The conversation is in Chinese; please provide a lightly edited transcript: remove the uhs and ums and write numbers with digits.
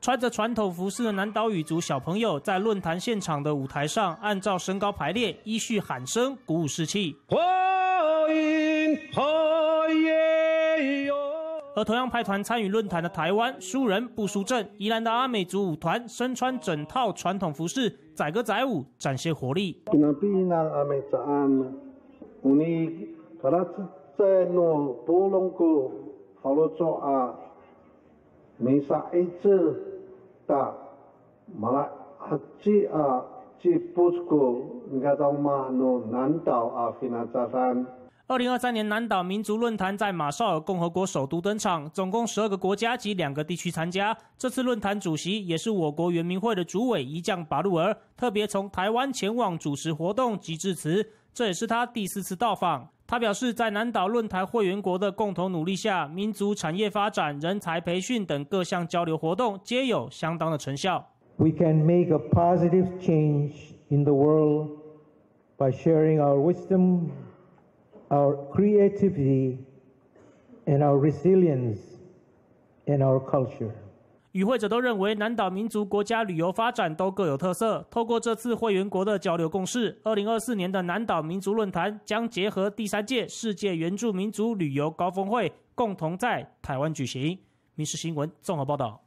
穿着传统服饰的南岛语族小朋友在论坛现场的舞台上，按照身高排列，依序喊声，鼓舞士气。而同样派团参与论坛的台湾输人不输阵，宜兰的阿美族舞团身穿整套传统服饰，载歌载舞，展现活力。2023年南岛民族论坛在马绍尔共和国首都登场，总共12个国家及2个地区参加。这次论坛主席也是我国原民会的主委仪将巴路尔，特别从台湾前往主持活动及致辞，这也是他第4次到访。他表示，在南岛论坛会员国的共同努力下，民族产业发展、人才培训等各项交流活动皆有相当的成效。 We can make a positive change in the world by sharing our wisdom, our creativity, and our resilience, and our culture. 与会者都认为，南岛民族国家旅游发展都各有特色。透过这次会员国的交流共识，2024年的南岛民族论坛将结合第3届世界原住民族旅游高峰会，共同在台湾举行。民视新闻综合报道。